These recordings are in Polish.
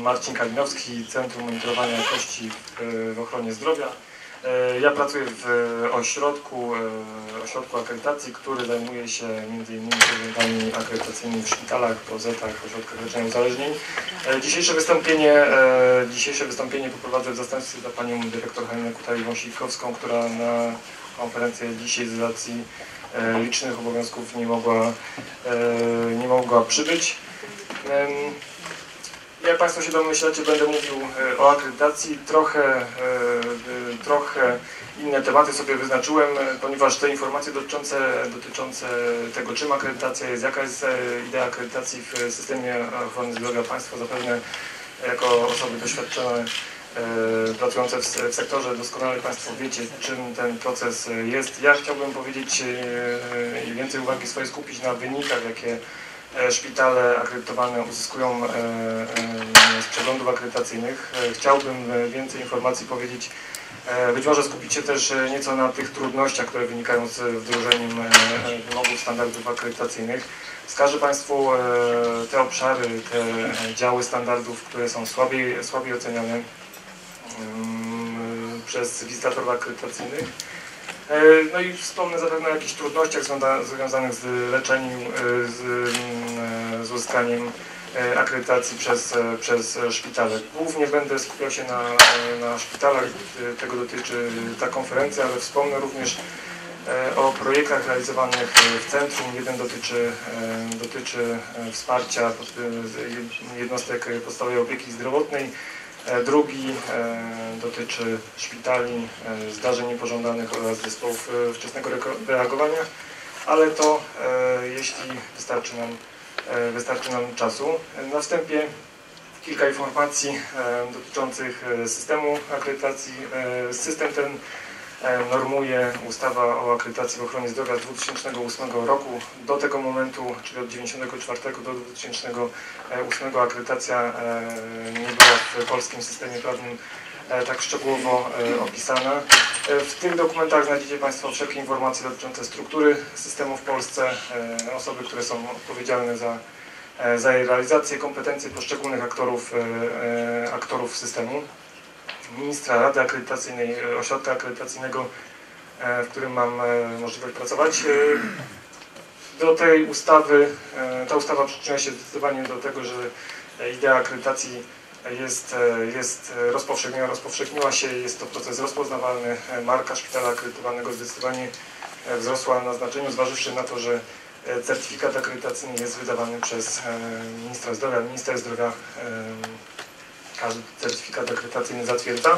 Marcin Kalinowski, Centrum Monitorowania Jakości w Ochronie Zdrowia. Ja pracuję w ośrodku akredytacji, który zajmuje się m.in. programami akredytacyjnymi w szpitalach, POZ-ach, ośrodkach leczenia uzależnień. Dzisiejsze wystąpienie poprowadzę w zastępstwie za panią dyrektor Halinę Kutaj-Wąsikowską, która na konferencję dzisiaj z racji licznych obowiązków nie mogła przybyć. Jak Państwo się domyślacie, będę mówił o akredytacji. Trochę inne tematy sobie wyznaczyłem, ponieważ te informacje dotyczące tego, czym akredytacja jest, jaka jest idea akredytacji w systemie ochrony zdrowia państwa, zapewne jako osoby doświadczone pracujące w sektorze doskonale Państwo wiecie, czym ten proces jest. Ja chciałbym powiedzieć i więcej uwagi swojej skupić na wynikach, jakie szpitale akredytowane uzyskują z przeglądów akredytacyjnych. Chciałbym więcej informacji powiedzieć, być może skupić się też nieco na tych trudnościach, które wynikają z wdrożeniem wymogów standardów akredytacyjnych. Wskażę Państwu te obszary, te działy standardów, które są słabiej oceniane przez wizytatorów akredytacyjnych. No i wspomnę zapewne o jakichś trudnościach związanych z leczeniem, z uzyskaniem akredytacji przez szpitale. Głównie będę skupiał się na szpitalach, tego dotyczy ta konferencja, ale wspomnę również o projektach realizowanych w centrum. Jeden dotyczy wsparcia jednostek podstawowej opieki zdrowotnej, drugi dotyczy szpitali, zdarzeń niepożądanych oraz zespołów wczesnego reagowania, ale to jeśli wystarczy nam czasu. Na wstępie kilka informacji dotyczących systemu akredytacji. System ten normuje ustawa o akredytacji w ochronie zdrowia z 2008 roku. Do tego momentu, czyli od 1994 do 2008 akredytacja nie była w polskim systemie prawnym tak szczegółowo opisana. W tych dokumentach znajdziecie Państwo wszelkie informacje dotyczące struktury systemu w Polsce, osoby, które są odpowiedzialne za jej realizację, kompetencje poszczególnych aktorów systemu, ministra, Rady Akredytacyjnej, ośrodka akredytacyjnego, w którym mam możliwość pracować. Do tej ustawy, ta ustawa przyczynia się zdecydowanie do tego, że idea akredytacji rozpowszechniła się, jest to proces rozpoznawalny. Marka szpitala akredytowanego zdecydowanie wzrosła na znaczeniu, zważywszy na to, że certyfikat akredytacyjny jest wydawany przez ministra zdrowia. Minister zdrowia każdy certyfikat akredytacyjny zatwierdza.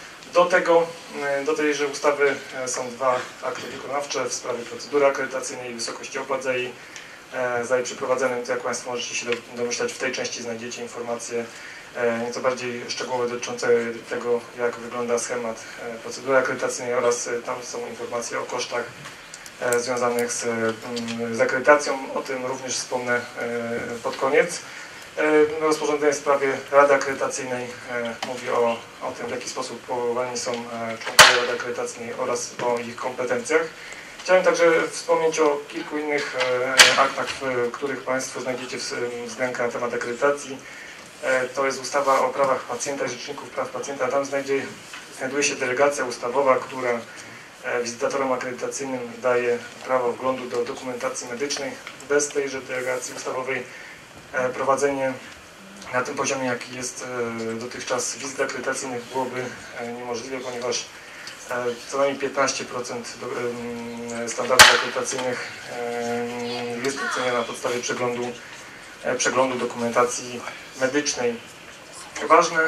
Do tejże ustawy są dwa akty wykonawcze w sprawie procedury akredytacyjnej i wysokości opłat za jej przeprowadzenie. To, jak Państwo możecie się domyślać, w tej części znajdziecie informacje nieco bardziej szczegółowe dotyczące tego, jak wygląda schemat procedury akredytacyjnej, oraz tam są informacje o kosztach związanych z akredytacją. O tym również wspomnę pod koniec. Rozporządzenie w sprawie Rady Akredytacyjnej mówi o tym, w jaki sposób powołani są członkowie Rady Akredytacyjnej oraz o ich kompetencjach. Chciałem także wspomnieć o kilku innych aktach, w których Państwo znajdziecie względkę na temat akredytacji. To jest ustawa o prawach pacjenta i rzeczników praw pacjenta. Tam znajduje się delegacja ustawowa, która wizytatorom akredytacyjnym daje prawo wglądu do dokumentacji medycznej. Bez tejże delegacji ustawowej prowadzenie na tym poziomie, jaki jest dotychczas wizyt akredytacyjnych, byłoby niemożliwe, ponieważ co najmniej 15% standardów akredytacyjnych jest oceniane na podstawie przeglądu dokumentacji medycznej. Ważne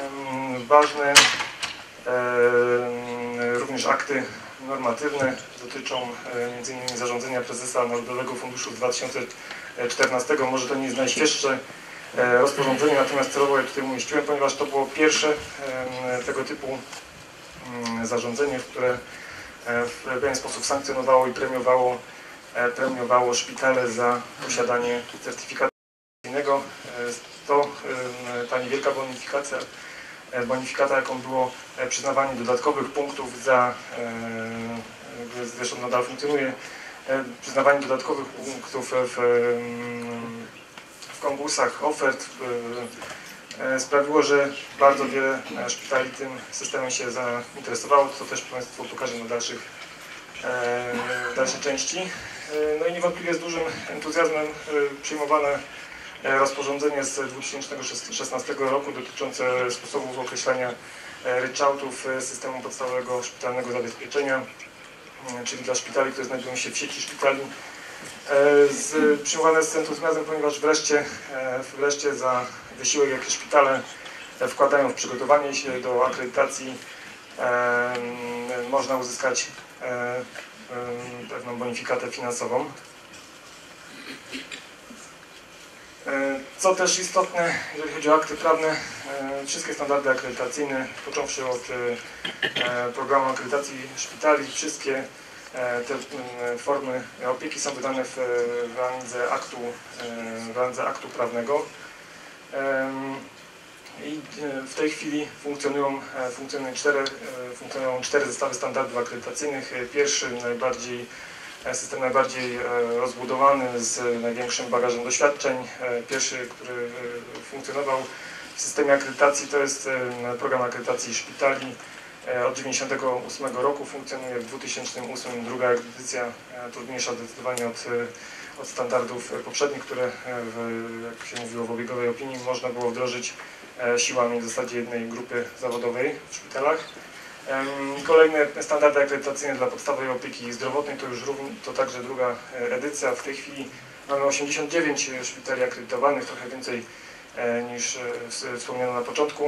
również akty normatywne dotyczą m.in. zarządzenia prezesa Narodowego Funduszu z 2014. Może to nie jest najświeższe rozporządzenie, natomiast celowo je tutaj umieściłem, ponieważ to było pierwsze tego typu zarządzenie, które w pewien sposób sankcjonowało i premiowało szpitale za posiadanie certyfikatu akredytacyjnego. To ta niewielka bonifikata, jaką było przyznawanie dodatkowych punktów zresztą nadal funkcjonuje, przyznawanie dodatkowych punktów w konkursach ofert, sprawiło, że bardzo wiele szpitali tym systemem się zainteresowało, co też Państwu pokażę na dalszej części. No i niewątpliwie z dużym entuzjazmem przyjmowane rozporządzenie z 2016 roku dotyczące sposobów określania ryczałtów systemu podstawowego szpitalnego zabezpieczenia, czyli dla szpitali, które znajdują się w sieci szpitali. Przyjmowane z entuzjazmem, ponieważ wreszcie za wysiłek, jaki szpitale wkładają w przygotowanie się do akredytacji, można uzyskać pewną bonifikatę finansową. Co też istotne, jeżeli chodzi o akty prawne, wszystkie standardy akredytacyjne, począwszy od programu akredytacji szpitali, wszystkie te formy opieki są wydane w randze aktu prawnego. I w tej chwili funkcjonują cztery zestawy standardów akredytacyjnych. Pierwszy, system najbardziej rozbudowany, z największym bagażem doświadczeń. Pierwszy, który funkcjonował w systemie akredytacji, to jest program akredytacji szpitali. Od 1998 roku funkcjonuje, w 2008 druga edycja, trudniejsza zdecydowanie od standardów poprzednich, które, jak się mówiło w obiegowej opinii, można było wdrożyć siłami w zasadzie jednej grupy zawodowej w szpitalach. Kolejne standardy akredytacyjne dla podstawowej opieki zdrowotnej to także druga edycja. W tej chwili mamy 89 szpitali akredytowanych, trochę więcej niż wspomniano na początku.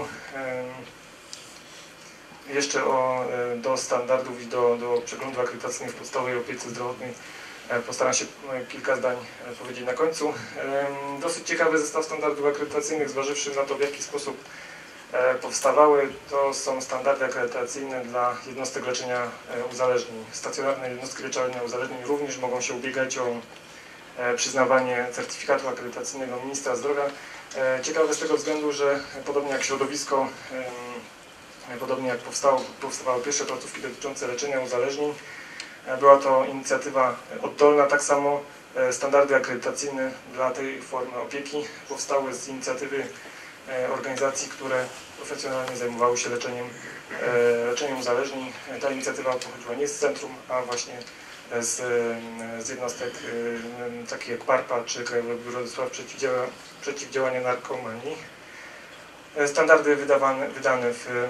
Jeszcze do standardów i do przeglądów akredytacyjnych w podstawowej opiece zdrowotnej postaram się kilka zdań powiedzieć na końcu. Dosyć ciekawy zestaw standardów akredytacyjnych, zważywszy na to, w jaki sposób powstawały. To są standardy akredytacyjne dla jednostek leczenia uzależnień. Stacjonarne jednostki leczenia uzależnień również mogą się ubiegać o przyznawanie certyfikatu akredytacyjnego ministra zdrowia. Ciekawe z tego względu, że podobnie jak środowisko, podobnie jak powstawały pierwsze placówki dotyczące leczenia uzależnień, była to inicjatywa oddolna. Tak samo standardy akredytacyjne dla tej formy opieki powstały z inicjatywy organizacji, które profesjonalnie zajmowały się leczeniem uzależnień. Ta inicjatywa pochodziła nie z centrum, a właśnie z jednostek takich jak PARPA czy Krajowe Biuro do Spraw Przeciwdziałania Narkomanii. Standardy wydane w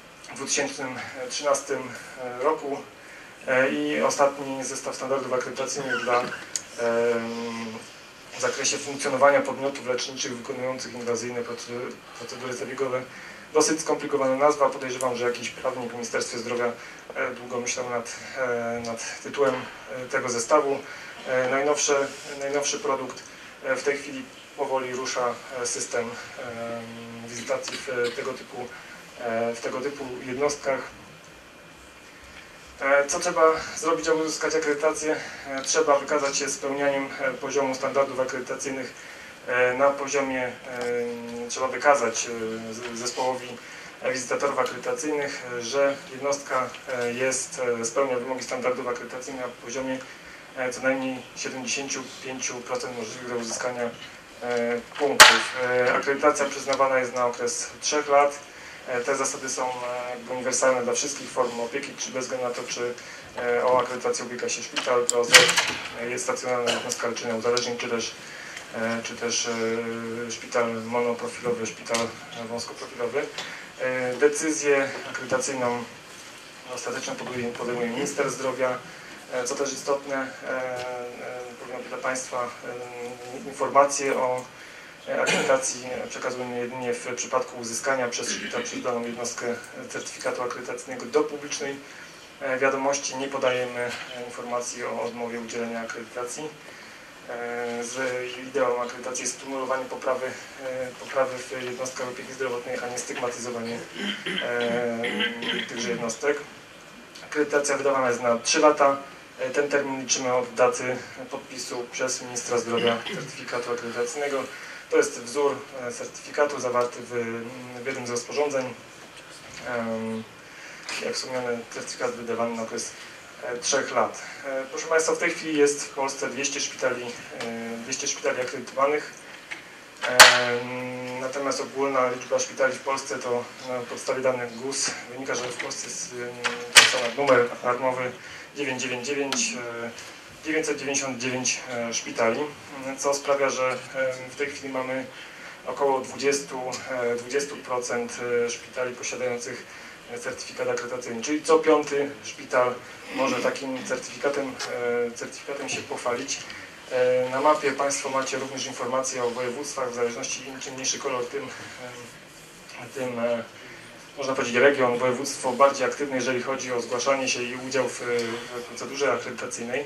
2013 roku i ostatni zestaw standardów akredytacyjnych w zakresie funkcjonowania podmiotów leczniczych wykonujących inwazyjne procedury zabiegowe. Dosyć skomplikowana nazwa. Podejrzewam, że jakiś prawnik w Ministerstwie Zdrowia długo myślał nad tytułem tego zestawu. Najnowszy produkt. W tej chwili powoli rusza system wizytacji w tego typu jednostkach. Co trzeba zrobić, aby uzyskać akredytację? Trzeba wykazać się spełnianiem poziomu standardów akredytacyjnych na poziomie, trzeba wykazać zespołowi wizytatorów akredytacyjnych, że jednostka spełnia wymogi standardów akredytacyjnych na poziomie co najmniej 75% możliwych do uzyskania punktów. Akredytacja przyznawana jest na okres 3 lat. Te zasady są uniwersalne dla wszystkich form opieki, czy bez względu na to, czy o akredytację ubiega się szpital, POZ, jest stacjonarna jednostka leczenia uzależnień, czy też szpital monoprofilowy, szpital wąskoprofilowy. Decyzję akredytacyjną ostatecznie podejmuje minister zdrowia. Co też istotne, powiem dla Państwa, informacje o akredytacji przekazujemy jedynie w przypadku uzyskania przez szpital, przez daną jednostkę certyfikatu akredytacyjnego do publicznej wiadomości. Nie podajemy informacji o odmowie udzielenia akredytacji. Ideą akredytacji jest stymulowanie poprawy w jednostkach opieki zdrowotnej, a nie stygmatyzowanie tychże jednostek. Akredytacja wydawana jest na 3 lata. Ten termin liczymy od daty podpisu przez ministra zdrowia certyfikatu akredytacyjnego. To jest wzór certyfikatu zawarty w jednym z rozporządzeń. Jak wspomniane, certyfikat wydawany na okres 3 lat. Proszę Państwa, w tej chwili jest w Polsce 200 szpitali akredytowanych. Na natomiast ogólna liczba szpitali w Polsce to na podstawie danych GUS wynika, że w Polsce jest numer alarmowy 999 szpitali, co sprawia, że w tej chwili mamy około 20% szpitali posiadających certyfikat akredytacyjny, czyli co piąty szpital może takim certyfikatem się pochwalić. Na mapie Państwo macie również informacje o województwach, w zależności im mniejszy kolor, tym można powiedzieć region, województwo bardziej aktywne, jeżeli chodzi o zgłaszanie się i udział w procedurze akredytacyjnej.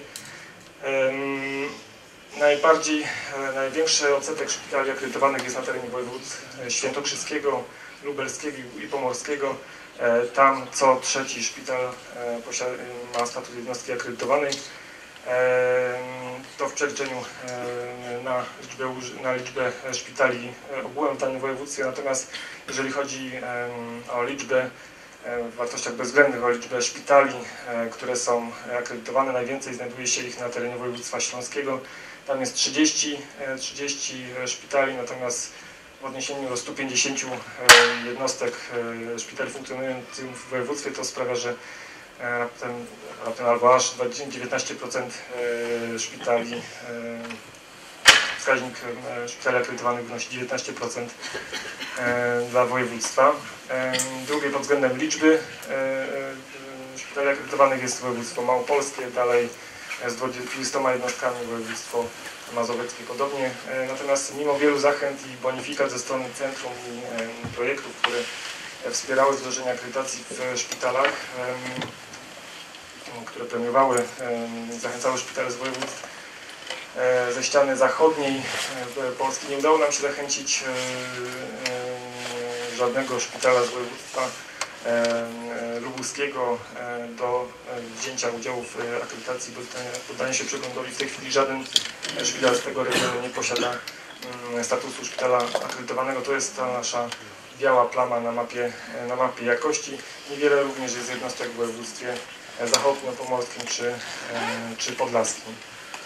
Największy odsetek szpitali akredytowanych jest na terenie województw świętokrzyskiego, lubelskiego i pomorskiego. Tam co trzeci szpital ma status jednostki akredytowanej. To w przeliczeniu na liczbę szpitali ogółem w danym województwie. Natomiast jeżeli chodzi o liczbę w wartościach bezwzględnych, o liczbę szpitali, które są akredytowane, najwięcej znajduje się ich na terenie województwa śląskiego. Tam jest 30 szpitali, natomiast w odniesieniu do 150 jednostek szpitali funkcjonujących w województwie to sprawia, że raptem albo aż 19% szpitali, wskaźnik szpitali akredytowanych wynosi 19% dla województwa. Drugie pod względem liczby szpitali akredytowanych jest województwo małopolskie, dalej z 20 jednostkami województwo mazowieckie podobnie. Natomiast mimo wielu zachęt i bonifikat ze strony centrum i projektów, które wspierały wdrożenie akredytacji w szpitalach, które premiowały, zachęcały szpitale z województw ze ściany zachodniej Polski, nie udało nam się zachęcić żadnego szpitala z województwa lubuskiego do wzięcia udziału w akredytacji, poddania się przeglądowi. W tej chwili żaden szpital z tego regionu nie posiada statusu szpitala akredytowanego. To jest ta nasza biała plama na mapie jakości. Niewiele również jest jednostek w województwie zachodniopomorskim czy podlaskim.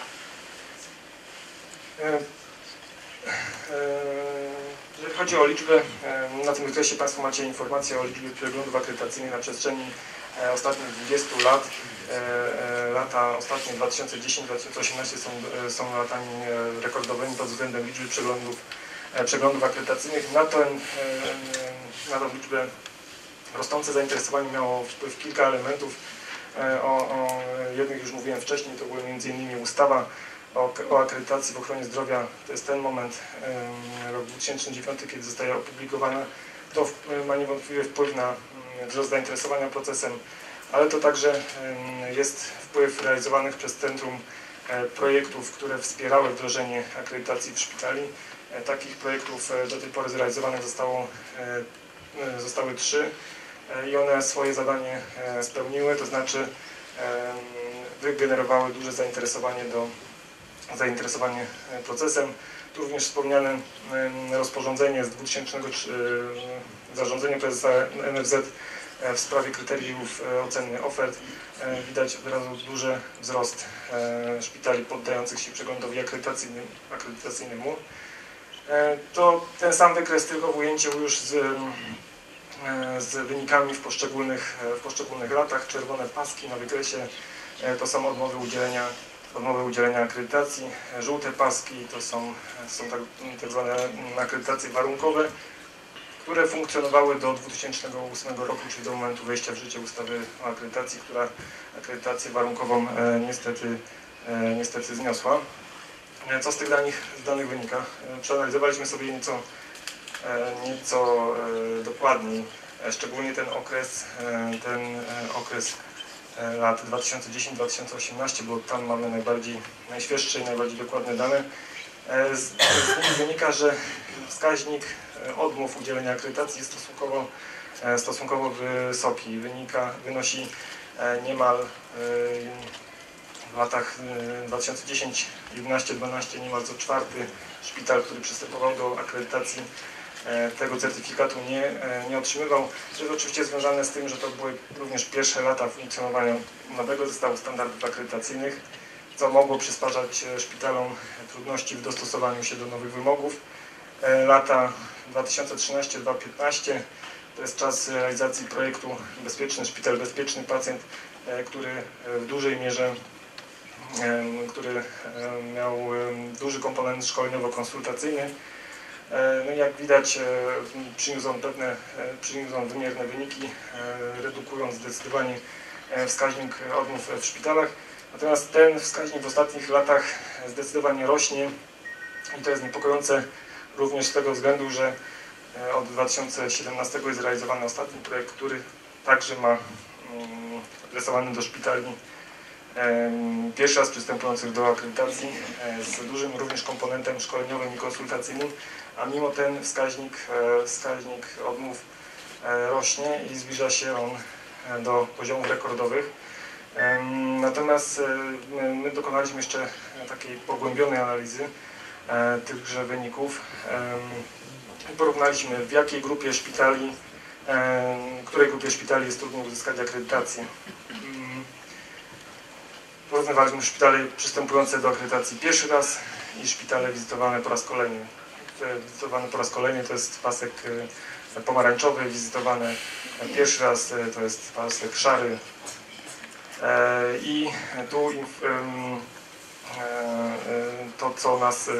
Jeżeli chodzi o liczbę, na tym wykresie Państwo macie informacje o liczbie przeglądów akredytacyjnych na przestrzeni ostatnich 20 lat. Lata ostatnie 2010-2018 są latami rekordowymi pod względem liczby przeglądów akredytacyjnych. Na tę liczbę rosnące zainteresowanie miało wpływ kilka elementów. O jednych już mówiłem wcześniej, to były m.in. ustawa o akredytacji w ochronie zdrowia. To jest ten moment, rok 2009, kiedy zostaje opublikowana. To ma niewątpliwie wpływ na wzrost zainteresowania procesem, ale to także jest wpływ realizowanych przez centrum projektów, które wspierały wdrożenie akredytacji w szpitali. Takich projektów do tej pory zrealizowanych zostały 3 i one swoje zadanie spełniły, to znaczy wygenerowały duże zainteresowanie procesem. Tu również wspomniane rozporządzenie z 2003, zarządzenie prezesa NFZ w sprawie kryteriów oceny ofert. Widać wyrazu duży wzrost szpitali poddających się przeglądowi akredytacyjnemu. To ten sam wykres, tylko w ujęciu już z wynikami w poszczególnych latach. Czerwone paski na wykresie to są odmowy udzielenia akredytacji. Żółte paski to są tak zwane akredytacje warunkowe, które funkcjonowały do 2008 roku, czyli do momentu wejścia w życie ustawy o akredytacji, która akredytację warunkową niestety zniosła. Co z tych danych wynika? Przeanalizowaliśmy sobie nieco dokładniej, szczególnie ten okres lat 2010-2018, bo tam mamy najświeższe i najbardziej dokładne dane. Z nich wynika, że wskaźnik odmów udzielenia akredytacji jest stosunkowo wysoki. Wynosi niemal w latach 2010, 11, 12 niemal co czwarty szpital, który przystępował do akredytacji, tego certyfikatu nie otrzymywał. To jest oczywiście związane z tym, że to były również pierwsze lata funkcjonowania nowego zestawu standardów akredytacyjnych, co mogło przysparzać szpitalom trudności w dostosowaniu się do nowych wymogów. lata 2013-2015. To jest czas realizacji projektu Bezpieczny Szpital, Bezpieczny Pacjent, który w dużej mierze miał duży komponent szkoleniowo-konsultacyjny. No jak widać, przyniósł on wymierne wyniki, redukując zdecydowanie wskaźnik odmów w szpitalach. Natomiast ten wskaźnik w ostatnich latach zdecydowanie rośnie i to jest niepokojące również z tego względu, że od 2017 jest realizowany ostatni projekt, który także ma adresowany do szpitali pierwszy raz przystępujących do akredytacji z dużym również komponentem szkoleniowym i konsultacyjnym, a mimo ten wskaźnik odmów rośnie i zbliża się on do poziomów rekordowych. Natomiast my dokonaliśmy jeszcze takiej pogłębionej analizy tychże wyników i porównaliśmy, w jakiej grupie szpitali, której grupie szpitali jest trudniej uzyskać akredytację. Porównywaliśmy szpitale przystępujące do akredytacji pierwszy raz i szpitale wizytowane po raz kolejny. Wizytowane po raz kolejny to jest pasek pomarańczowy, wizytowane pierwszy raz to jest pasek szary. I tu to, co nas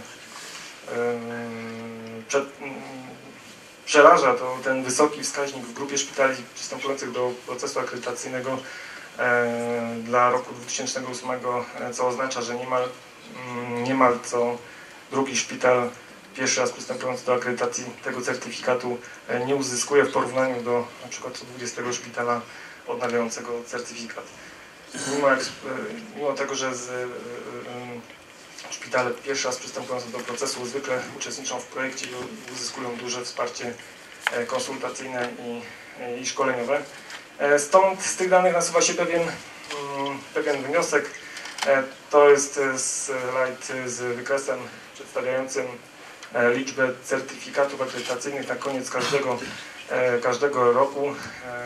przeraża, to ten wysoki wskaźnik w grupie szpitali przystępujących do procesu akredytacyjnego dla roku 2008, co oznacza, że niemal co drugi szpital pierwszy raz przystępujący do akredytacji tego certyfikatu nie uzyskuje w porównaniu do na przykład co 20 szpitala odnawiającego certyfikat. Mimo tego, że szpitale pierwszy raz przystępujące do procesu zwykle uczestniczą w projekcie i uzyskują duże wsparcie konsultacyjne i szkoleniowe. Stąd z tych danych nasuwa się pewien wniosek. To jest slajd z wykresem przedstawiającym liczbę certyfikatów akredytacyjnych na koniec każdego roku.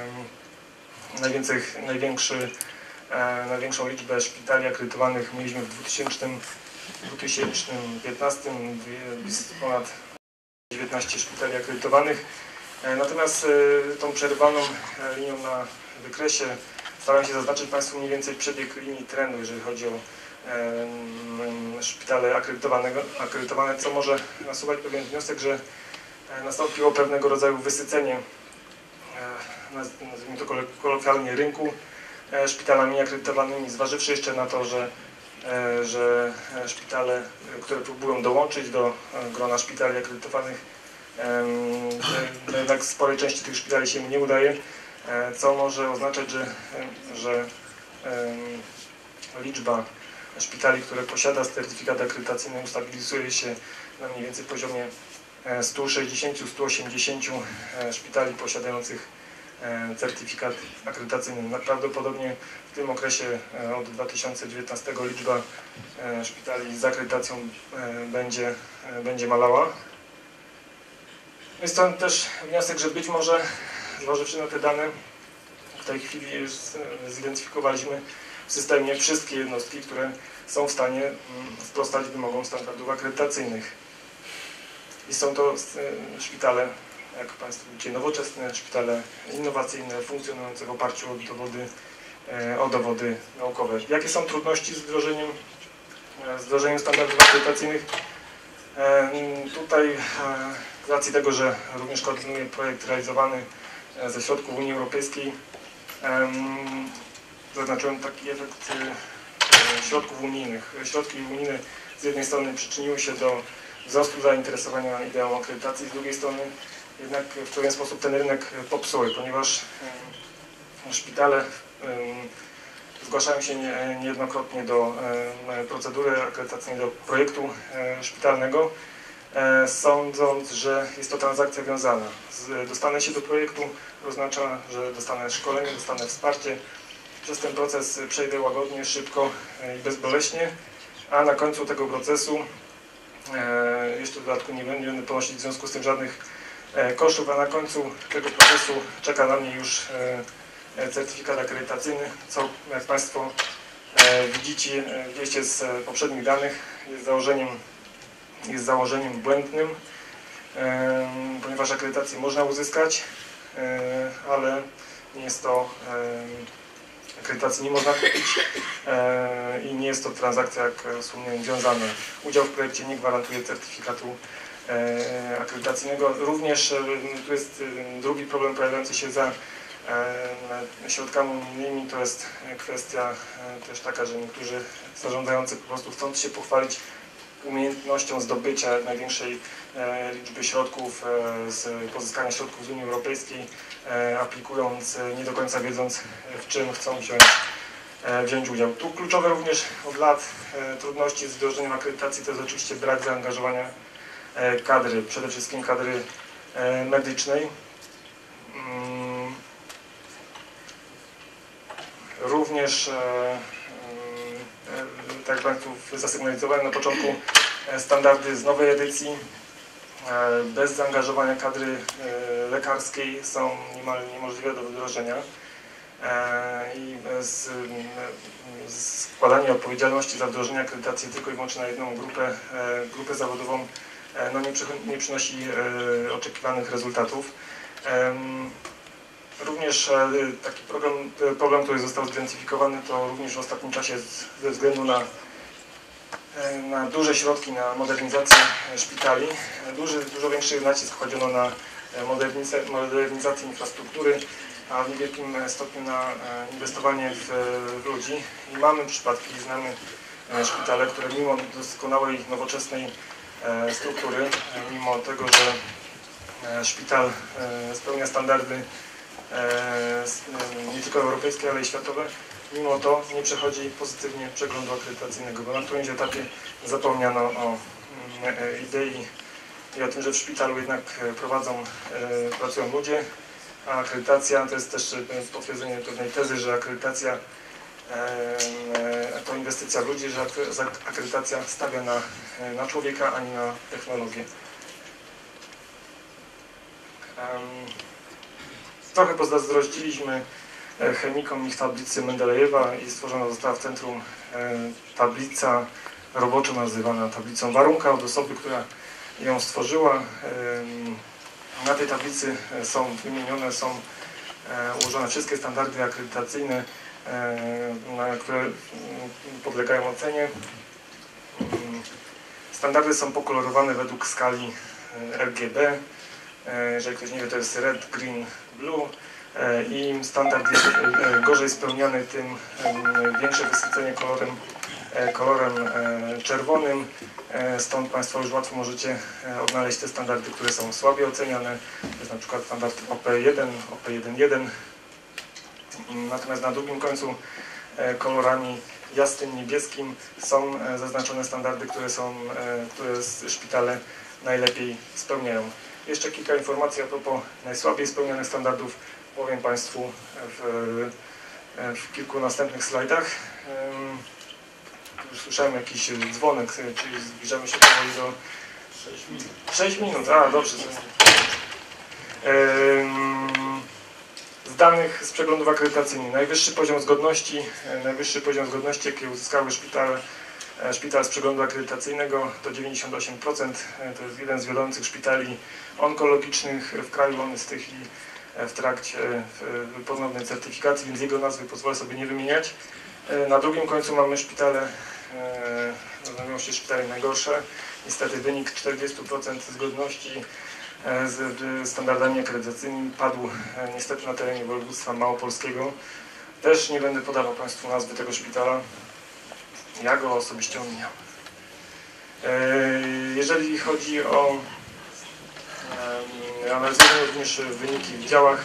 Największą liczbę szpitali akredytowanych mieliśmy w 2015, ponad 19 szpitali akredytowanych. Natomiast tą przerywaną linią na wykresie staram się zaznaczyć Państwu mniej więcej przebieg linii trendu, jeżeli chodzi o szpitale akredytowane, co może nasuwać pewien wniosek, że nastąpiło pewnego rodzaju wysycenie, nazwijmy to kolokwialnie, rynku szpitalami akredytowanymi, zważywszy jeszcze na to, że szpitale, które próbują dołączyć do grona szpitali akredytowanych, jednak sporej części tych szpitali się nie udaje, co może oznaczać, że liczba szpitali, które posiada certyfikat akredytacyjny, ustabilizuje się na mniej więcej poziomie 160-180 szpitali posiadających certyfikat akredytacyjny. Prawdopodobnie w tym okresie od 2019 liczba szpitali z akredytacją będzie malała. Jest to też wniosek, że być może, zważywszy na te dane, w tej chwili już zidentyfikowaliśmy w systemie wszystkie jednostki, które są w stanie sprostać wymogom standardów akredytacyjnych. I są to szpitale, jak Państwo widzicie, nowoczesne, szpitale innowacyjne, funkcjonujące w oparciu o dowody naukowe. Jakie są trudności z wdrożeniem standardów akredytacyjnych? Tutaj z racji tego, że również koordynuję projekt realizowany ze środków Unii Europejskiej, zaznaczyłem taki efekt środków unijnych. Środki unijne z jednej strony przyczyniły się do wzrostu zainteresowania ideą akredytacji, z drugiej strony jednak w pewien sposób ten rynek popsuły, ponieważ szpitale zgłaszają się niejednokrotnie do procedury akredytacyjnej, do projektu szpitalnego, sądząc, że jest to transakcja wiązana. Dostanę się do projektu oznacza, że dostanę szkolenie, dostanę wsparcie. Przez ten proces przejdę łagodnie, szybko i bezboleśnie, a na końcu tego procesu jeszcze w dodatku nie będę ponosić w związku z tym żadnych kosztów, a na końcu tego procesu czeka na mnie już certyfikat akredytacyjny, co jak Państwo widzicie z poprzednich danych jest założeniem błędnym. ponieważ akredytację można uzyskać, ale nie jest to, akredytacji nie można kupić i nie jest to transakcja, jak wspomniałem, wiązana. Udział w projekcie nie gwarantuje certyfikatu akredytacyjnego. Również tu jest drugi problem pojawiający się za środkami unijnymi, to jest kwestia też taka, że niektórzy zarządzający po prostu, chcąc się pochwalić umiejętnością zdobycia największej liczby środków, z pozyskania środków z Unii Europejskiej, aplikując, nie do końca wiedząc, w czym chcą wziąć udział. Tu kluczowe również od lat trudności z wdrożeniem akredytacji to jest oczywiście brak zaangażowania kadry, przede wszystkim kadry medycznej. Również, tak jak Państwu zasygnalizowałem na początku, standardy z nowej edycji bez zaangażowania kadry lekarskiej są niemal niemożliwe do wdrożenia i składanie odpowiedzialności za wdrożenie akredytacji tylko i wyłącznie na jedną grupę zawodową nie przynosi oczekiwanych rezultatów. Również taki problem, który został zidentyfikowany, to również w ostatnim czasie ze względu na duże środki na modernizację szpitali. Dużo większy nacisk kładziono na modernizację infrastruktury, a w niewielkim stopniu na inwestowanie w ludzi. I mamy przypadki, znamy szpitale, które mimo doskonałej, nowoczesnej struktury, mimo tego, że szpital spełnia standardy nie tylko europejskie, ale i światowe, mimo to nie przechodzi pozytywnie przeglądu akredytacyjnego, bo na którymś etapie zapomniano o idei i o tym, że w szpitalu jednak pracują ludzie, a akredytacja to jest też potwierdzenie pewnej tezy, że akredytacja to inwestycja w ludzi, że akredytacja stawia na człowieka, a nie na technologię. Trochę pozazdrościliśmy chemikom ich tablicy Mendelejewa i stworzona została w centrum tablica roboczo nazywana tablicą warunka od osoby, która ją stworzyła. Na tej tablicy są wymienione, są ułożone wszystkie standardy akredytacyjne, które podlegają ocenie. Standardy są pokolorowane według skali RGB. Jeżeli ktoś nie wie, to jest red, green, blue. I im standard jest gorzej spełniany, tym większe wysycenie kolorem czerwonym. Stąd Państwo już łatwo możecie odnaleźć te standardy, które są słabiej oceniane. To jest na przykład standard OP1, OP1.1. Natomiast na drugim końcu kolorami jasnym, niebieskim są zaznaczone standardy, które szpitale najlepiej spełniają. Jeszcze kilka informacji a propos najsłabiej spełnianych standardów powiem Państwu w kilku następnych slajdach. Już słyszałem jakiś dzwonek, czyli zbliżamy się powoli do 6 minut. A, dobrze. Z danych z przeglądów akredytacyjnych. Najwyższy poziom zgodności, jaki uzyskały szpital z przeglądu akredytacyjnego to 98%. To jest jeden z wiodących szpitali onkologicznych w kraju. On jest w tej chwili w trakcie ponownej certyfikacji, więc jego nazwy pozwolę sobie nie wymieniać. Na drugim końcu mamy szpitale, nazywają się szpitale najgorsze. Niestety wynik 40% zgodności z standardami akredytacyjnymi padł niestety na terenie województwa małopolskiego. Też nie będę podawał Państwu nazwy tego szpitala. Ja go osobiście omijam. Jeżeli chodzi o analizujemy również wyniki w działach.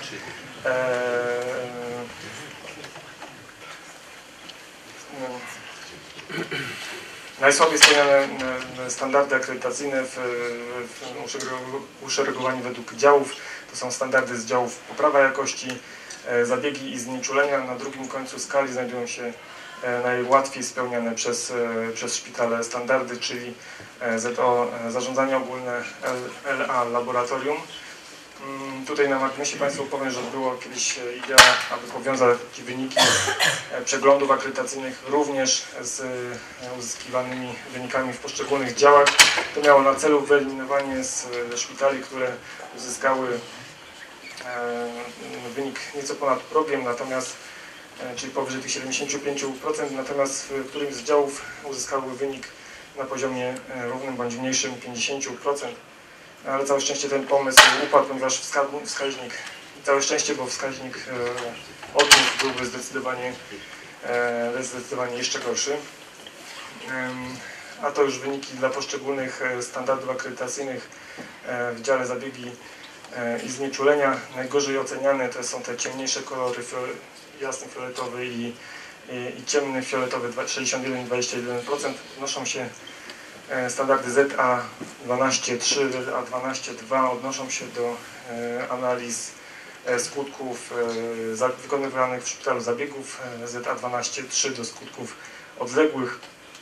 Najsłabiej spełniane standardy akredytacyjne w uszeregowaniu według działów to są standardy z działów poprawa jakości, zabiegi i znieczulenia. Na drugim końcu skali znajdują się najłatwiej spełniane przez szpitale standardy, czyli ZO zarządzanie ogólne, LA laboratorium. Tutaj na marginesie Państwu powiem, że było kiedyś idea, aby powiązać wyniki przeglądów akredytacyjnych również z uzyskiwanymi wynikami w poszczególnych działach. To miało na celu wyeliminowanie z szpitali, które uzyskały wynik nieco ponad progiem, natomiast czyli powyżej tych 75%, natomiast w którymś z działów uzyskały wynik na poziomie równym bądź mniejszym 50%. Ale całe szczęście ten pomysł upadł, ponieważ wskaźnik, całe szczęście, bo wskaźnik odniósł byłby zdecydowanie jeszcze gorszy. A to już wyniki dla poszczególnych standardów akredytacyjnych w dziale zabiegi i znieczulenia. Najgorzej oceniane to są te ciemniejsze kolory, jasny fioletowy i ciemny fioletowy 61 i 21%. Odnoszą się standardy ZA12.3, ZA12.2 odnoszą się do analiz skutków wykonywanych w szpitalu zabiegów, ZA12.3 do skutków odległych,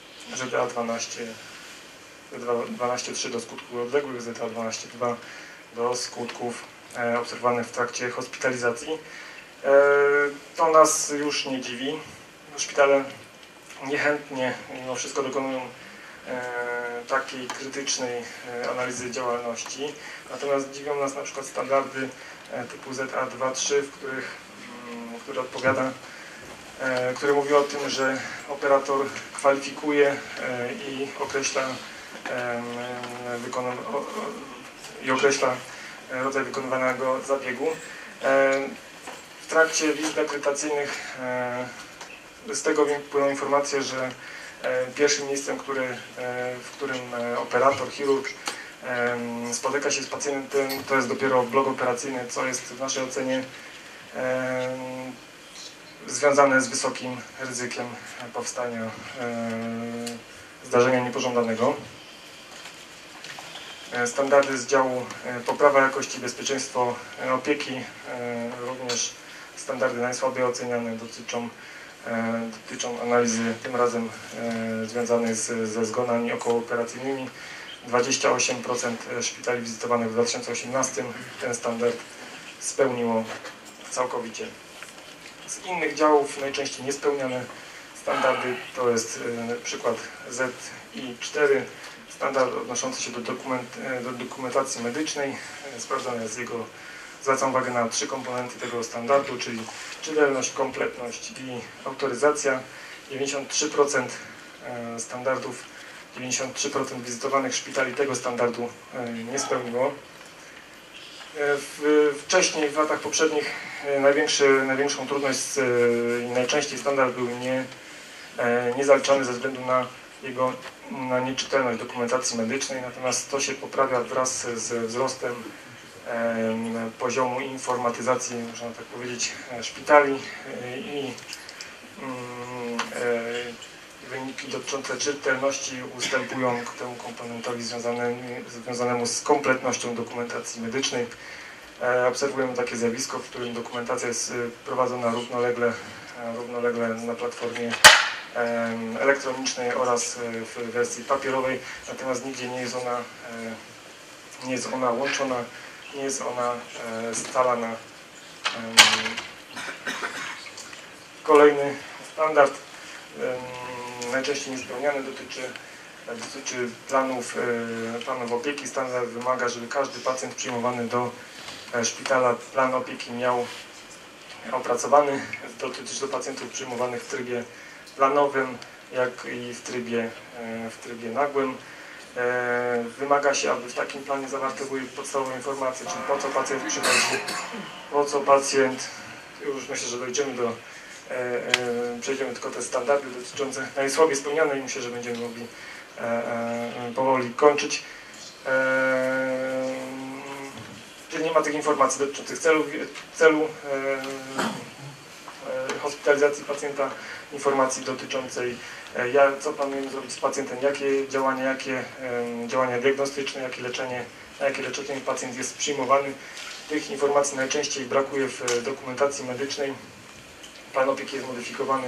ZA12.3 do skutków odległych, ZA12.2 do skutków obserwowanych w trakcie hospitalizacji. To nas już nie dziwi. Szpitale niechętnie mimo wszystko dokonują takiej krytycznej analizy działalności. Natomiast dziwią nas na przykład standardy typu ZA2.3, które mówi o tym, że operator kwalifikuje i określa rodzaj wykonywanego zabiegu. W trakcie wizyt akredytacyjnych z tego płyną informacje, że pierwszym miejscem, w którym operator, chirurg spotyka się z pacjentem, to jest dopiero blok operacyjny, co jest w naszej ocenie związane z wysokim ryzykiem powstania zdarzenia niepożądanego. Standardy z działu poprawa jakości i bezpieczeństwo opieki, również standardy najsłabiej oceniane dotyczą analizy tym razem związanych ze zgonami okołooperacyjnymi. 28% szpitali wizytowanych w 2018 ten standard spełniło całkowicie. Z innych działów najczęściej niespełniane standardy to jest przykład ZI4, standard odnoszący się do dokumentacji medycznej. Sprawdzane jest zwracam uwagę na 3 komponenty tego standardu, czyli czytelność, kompletność i autoryzacja. 93% standardów, 93% wizytowanych szpitali tego standardu nie spełniło. Wcześniej, w latach poprzednich, największą trudność i najczęściej standard był niezaliczany ze względu na nieczytelność dokumentacji medycznej, natomiast to się poprawia wraz z wzrostem poziomu informatyzacji, można tak powiedzieć, szpitali i wyniki dotyczące czytelności ustępują temu komponentowi związanemu z kompletnością dokumentacji medycznej. Obserwujemy takie zjawisko, w którym dokumentacja jest prowadzona równolegle na platformie elektronicznej oraz w wersji papierowej, natomiast nigdzie nie jest ona łączona, nie jest ona scalana. Kolejny standard, najczęściej niespełniany, dotyczy planów opieki. Standard wymaga, żeby każdy pacjent przyjmowany do szpitala plan opieki miał opracowany. Dotyczy to pacjentów przyjmowanych w trybie planowym, jak i w trybie nagłym. Wymaga się, aby w takim planie zawarte były podstawowe informacje, czyli po co pacjent przychodzi, już myślę, że przejdziemy tylko te standardy dotyczące najsłabiej spełniane i myślę, że będziemy mogli powoli kończyć. Czyli nie ma tych informacji dotyczących celu hospitalizacji pacjenta, informacji dotyczącej co planujemy zrobić z pacjentem, jakie działania diagnostyczne, na jakie leczenie pacjent jest przyjmowany. Tych informacji najczęściej brakuje w dokumentacji medycznej. Plan opieki jest modyfikowany.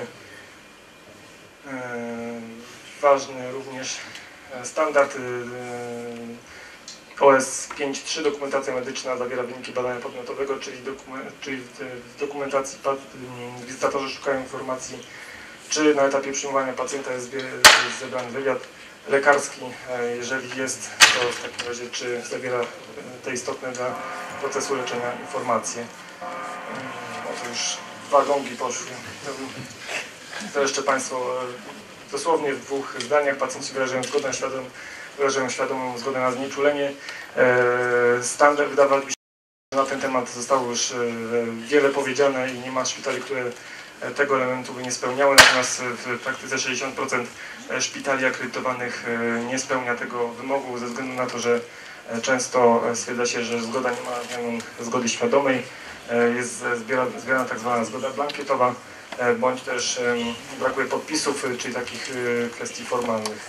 Ważny również standard OS 5.3 dokumentacja medyczna zawiera wyniki badania podmiotowego, czyli w dokumentacji wizytatorzy szukają informacji, czy na etapie przyjmowania pacjenta jest zebrany wywiad lekarski. Jeżeli jest, to w takim razie czy zawiera te istotne dla procesu leczenia informacje. Oto już 2 gongi poszły. To jeszcze Państwo dosłownie w 2 zdaniach. Pacjenci wyrażają świadomą zgodę na znieczulenie. Standard, wydawałoby się, że na ten temat zostało już wiele powiedziane i nie ma szpitali, które tego elementu by nie spełniały, natomiast w praktyce 60% szpitali akredytowanych nie spełnia tego wymogu ze względu na to, że często stwierdza się, że zgoda nie ma zgody świadomej, jest zbierana tak zwana zgoda blankietowa, bądź też brakuje podpisów, czyli takich kwestii formalnych.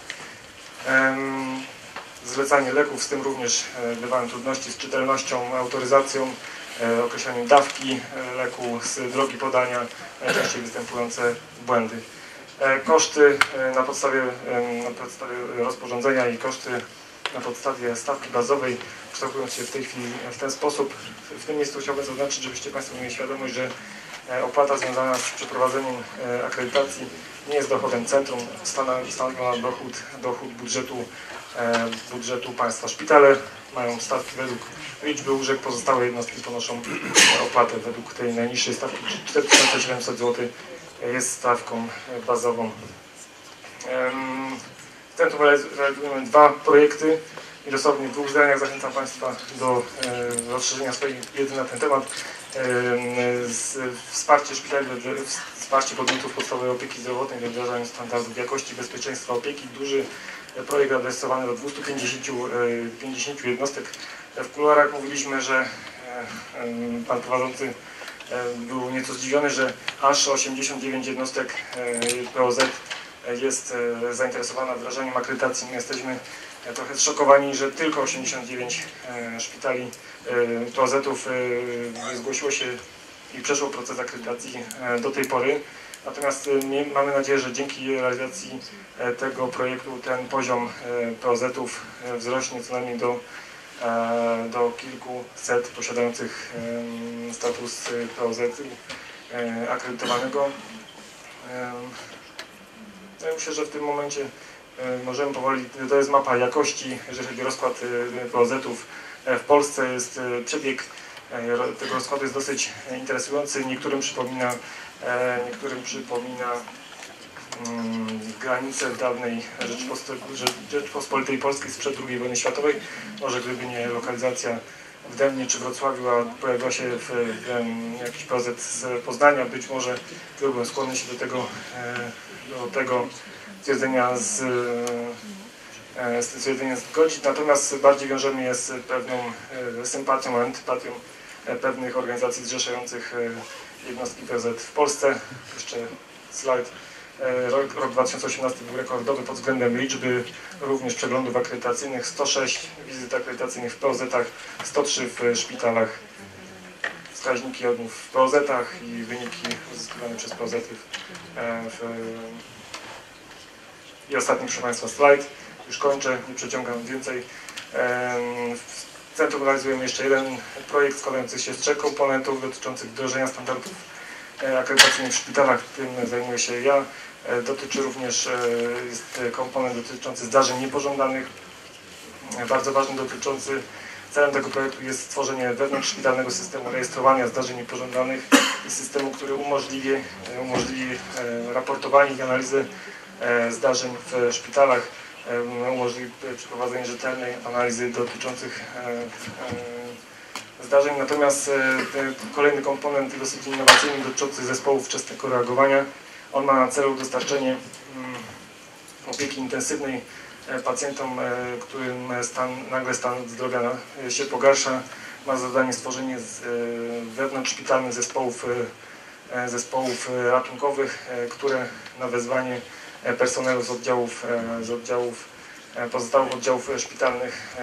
Zlecanie leków, z tym również bywają trudności z czytelnością, autoryzacją, określeniem dawki leku, z drogi podania, najczęściej występujące błędy. Koszty na podstawie rozporządzenia i koszty na podstawie stawki bazowej kształtują się w tej chwili w ten sposób. W tym miejscu chciałbym zaznaczyć, żebyście Państwo mieli świadomość, że opłata związana z przeprowadzeniem akredytacji nie jest dochodem centrum, stanowi ona dochód budżetu państwa. Szpitale mają stawki według liczby łóżek, pozostałe jednostki ponoszą opłatę według tej najniższej stawki, 4700 zł jest stawką bazową. W centrum realizujemy 2 projekty i dosłownie w 2 zdaniach zachęcam Państwa do rozszerzenia swojej wiedzy na ten temat. Wsparcie szpitali, wsparcie podmiotów podstawowej opieki zdrowotnej we wdrażaniu standardów jakości bezpieczeństwa opieki. Duży projekt adresowany do 250 jednostek. W kuluarach mówiliśmy, że Pan prowadzący był nieco zdziwiony, że aż 89 jednostek POZ jest zainteresowana wdrażaniem akredytacji. My jesteśmy trochę zszokowani, że tylko 89 szpitali POZ-ów zgłosiło się i przeszło proces akredytacji do tej pory. Natomiast mamy nadzieję, że dzięki realizacji tego projektu ten poziom POZ-ów wzrośnie co najmniej do kilkuset posiadających status POZ-u akredytowanego. Ja myślę, że w tym momencie możemy powoli, to jest mapa jakości, jeżeli chodzi o rozkład POZ-ów w Polsce. Przebieg tego rozkładu jest dosyć interesujący, niektórym przypomina granice dawnej Rzeczypospolitej Polskiej sprzed II wojny światowej. Może gdyby nie lokalizacja w Dębnie czy Wrocławiu, a pojawiła się jakiś POZ z Poznania, być może byłbym skłonny się do tego stwierdzenia zgodzić, natomiast bardziej wiążemy je z pewną sympatią, antypatią pewnych organizacji zrzeszających jednostki POZ w Polsce. Jeszcze slajd. Rok 2018 był rekordowy pod względem liczby również przeglądów akredytacyjnych, 106 wizyt akredytacyjnych w POZ-ach, 103 w szpitalach, wskaźniki odmów w POZ-ach i wyniki uzyskiwane przez POZ-y. I ostatni, proszę Państwa, slajd. Już kończę, nie przeciągam więcej. W centrum realizujemy jeszcze jeden projekt składający się z 3 komponentów dotyczących wdrożenia standardów akredytacyjnych w szpitalach. Tym zajmuję się ja. Dotyczy również, jest komponent dotyczący zdarzeń niepożądanych. Bardzo ważny celem tego projektu jest stworzenie wewnątrzszpitalnego systemu rejestrowania zdarzeń niepożądanych i systemu, który umożliwi raportowanie i analizę zdarzeń w szpitalach, umożliwi przeprowadzenie rzetelnej analizy dotyczących zdarzeń. Natomiast kolejny komponent dosyć innowacyjny dotyczący zespołów wczesnego reagowania. On ma na celu dostarczenie opieki intensywnej pacjentom, którym nagle stan zdrowia się pogarsza. Ma za zadanie stworzenie wewnątrzszpitalnych zespołów ratunkowych, które na wezwanie personelu pozostałych oddziałów szpitalnych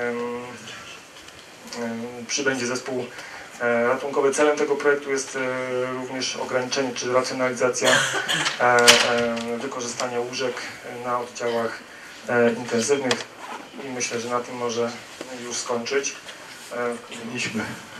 przybędzie zespół ratunkowy. Celem tego projektu jest również ograniczenie czy racjonalizacja wykorzystania łóżek na oddziałach intensywnych i myślę, że na tym może już skończyć. Mieliśmy.